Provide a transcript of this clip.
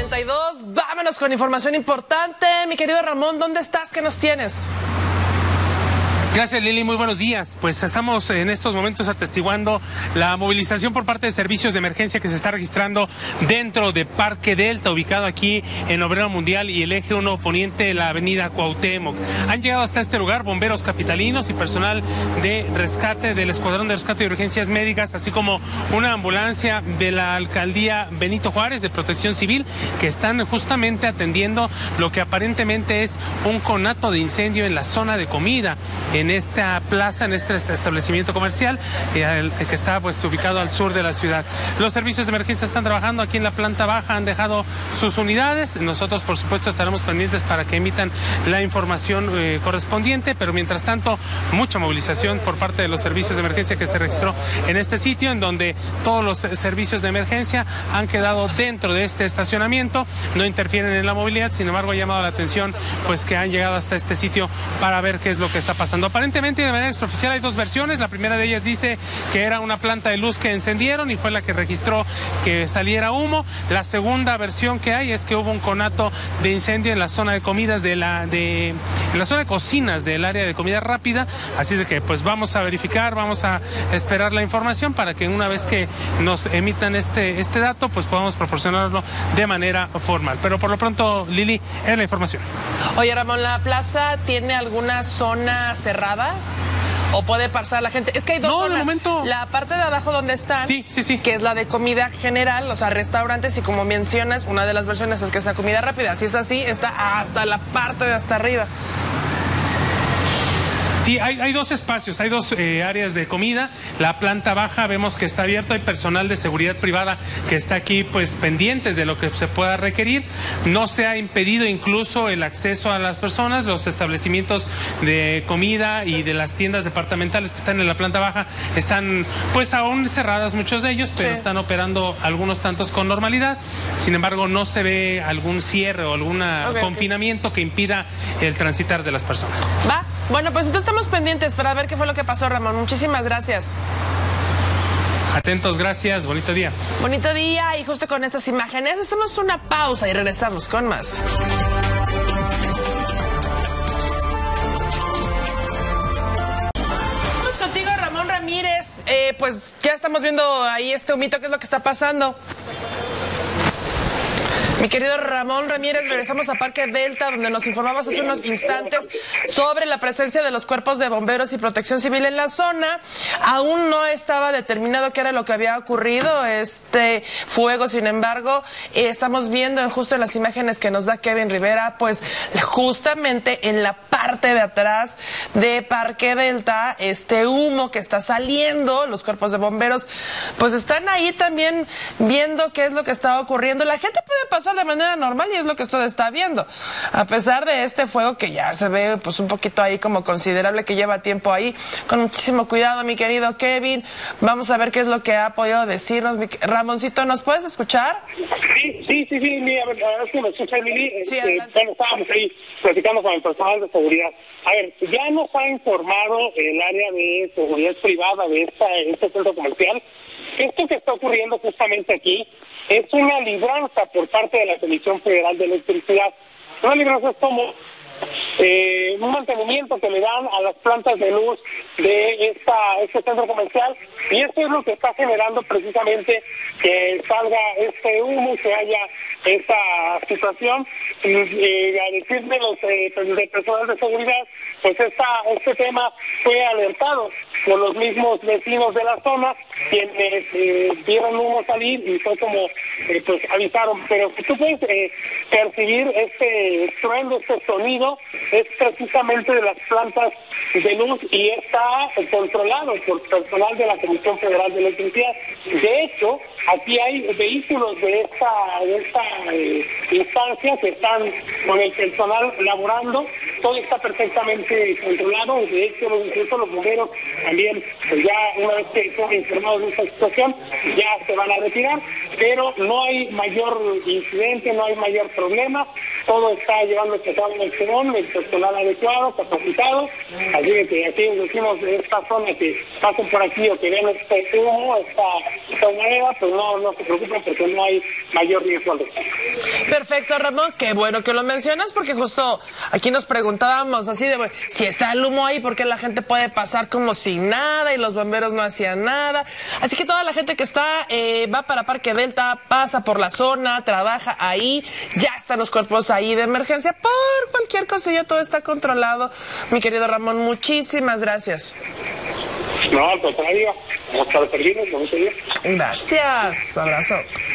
8:42, vámonos con información importante. Mi querido Ramón, ¿dónde estás? ¿Qué nos tienes? Gracias, Lili, muy buenos días. Pues estamos en estos momentos atestiguando la movilización por parte de servicios de emergencia que se está registrando dentro de Parque Delta, ubicado aquí en Obrero Mundial y el eje 1 poniente, la avenida Cuauhtémoc. Han llegado hasta este lugar bomberos capitalinos y personal de rescate del Escuadrón de Rescate y Urgencias Médicas, así como una ambulancia de la Alcaldía Benito Juárez de Protección Civil, que están justamente atendiendo lo que aparentemente es un conato de incendio en la zona de comida, en esta plaza, en este establecimiento comercial que está pues ubicado al sur de la ciudad. Los servicios de emergencia están trabajando aquí en la planta baja, han dejado sus unidades. Nosotros, por supuesto, estaremos pendientes para que emitan la información correspondiente, pero mientras tanto, mucha movilización por parte de los servicios de emergencia que se registró en este sitio, en donde todos los servicios de emergencia han quedado dentro de este estacionamiento, no interfieren en la movilidad. Sin embargo, ha llamado la atención pues que han llegado hasta este sitio para ver qué es lo que está pasando. Aparentemente, de manera extraoficial, hay dos versiones. La primera de ellas dice que era una planta de luz que encendieron y fue la que registró que saliera humo. La segunda versión que hay es que hubo un conato de incendio en la zona de comidas en la zona de cocinas del área de comida rápida. Así es de que pues vamos a verificar, vamos a esperar la información para que una vez que nos emitan este dato, pues podamos proporcionarlo de manera formal. Pero por lo pronto, Lili, es la información. Oye, Ramón, ¿la plaza tiene alguna zona cerrada? ¿O puede pasar la gente? Es que hay dos zonas. De momento... La parte de abajo donde están, sí. que es la de comida general, o sea, restaurantes, y como mencionas, una de las versiones es que sea comida rápida. Si es así, está hasta la parte de hasta arriba. Sí, hay dos espacios, hay dos áreas de comida. La planta baja vemos que está abierta, hay personal de seguridad privada que está aquí pues pendientes de lo que se pueda requerir. No se ha impedido incluso el acceso a las personas. Los establecimientos de comida y de las tiendas departamentales que están en la planta baja están pues aún cerradas, muchos de ellos, pero están operando algunos tantos con normalidad. Sin embargo, no se ve algún cierre o algún confinamiento que impida el transitar de las personas. Va, bueno, pues entonces estamos pendientes para ver qué fue lo que pasó, Ramón. Muchísimas gracias. Atentos, gracias. Bonito día. Bonito día, y justo con estas imágenes hacemos una pausa y regresamos con más. Vamos contigo, Ramón Ramírez. Pues ya estamos viendo ahí este humito, ¿qué es lo que está pasando? Mi querido Ramón Ramírez, regresamos a Parque Delta, donde nos informabas hace unos instantes sobre la presencia de los cuerpos de bomberos y protección civil en la zona. Aún no estaba determinado qué era lo que había ocurrido, este fuego. Sin embargo, estamos viendo justo en las imágenes que nos da Kevin Rivera, pues justamente en la parte de atrás de Parque Delta, este humo que está saliendo, los cuerpos de bomberos pues están ahí también viendo qué es lo que está ocurriendo. La gente puede pasar de manera normal y es lo que usted está viendo, a pesar de este fuego que ya se ve pues un poquito ahí como considerable, que lleva tiempo ahí. Con muchísimo cuidado, mi querido Kevin, vamos a ver qué es lo que ha podido decirnos. Ramoncito, ¿nos puedes escuchar? Sí, mira, a ver si me escucha, Lili. Sí, bueno, estábamos ahí platicando con el personal de seguridad. A ver, ya nos ha informado el área de seguridad privada de este centro comercial. Esto que está ocurriendo justamente aquí es una libranza por parte de la Comisión Federal de Electricidad. Una libranza es como un mantenimiento que le dan a las plantas de luz de este centro comercial, y esto es lo que está generando precisamente que salga este humo, que haya esta situación. A decir de los de personal de seguridad, pues este tema fue alertado por los mismos vecinos de la zona, quienes vieron humo salir y fue como pues avisaron. Pero si tú puedes percibir este estruendo, este sonido, es precisamente de las plantas de luz y está controlado por personal de la Comisión Federal de Electricidad. De hecho, aquí hay vehículos de esta instancia que están con el personal laborando. Todo está perfectamente controlado. De hecho, incluso los bomberos también, pues ya una vez que son informados de esta situación, ya se van a retirar, pero no hay mayor incidente, no hay mayor problema. Todo está llevándose a cabo en el salón, el personal adecuado, capacitado. Así que aquí decimos de esta zona que pasen por aquí o que vean este humo, esta humareda, pues no se preocupen porque no hay mayor riesgo al respecto. Perfecto, Ramón, qué bueno que lo mencionas, porque justo aquí nos preguntábamos así de, si está el humo ahí, ¿por qué la gente puede pasar como si nada y los bomberos no hacían nada? Así que toda la gente que está, va para Parque Delta, pasa por la zona, trabaja ahí, ya están los cuerpos ahí de emergencia, por cualquier cosilla, todo está controlado. Mi querido Ramón, muchísimas gracias. No, al contrario, vamos a servirnos, bonito día. Gracias, abrazo.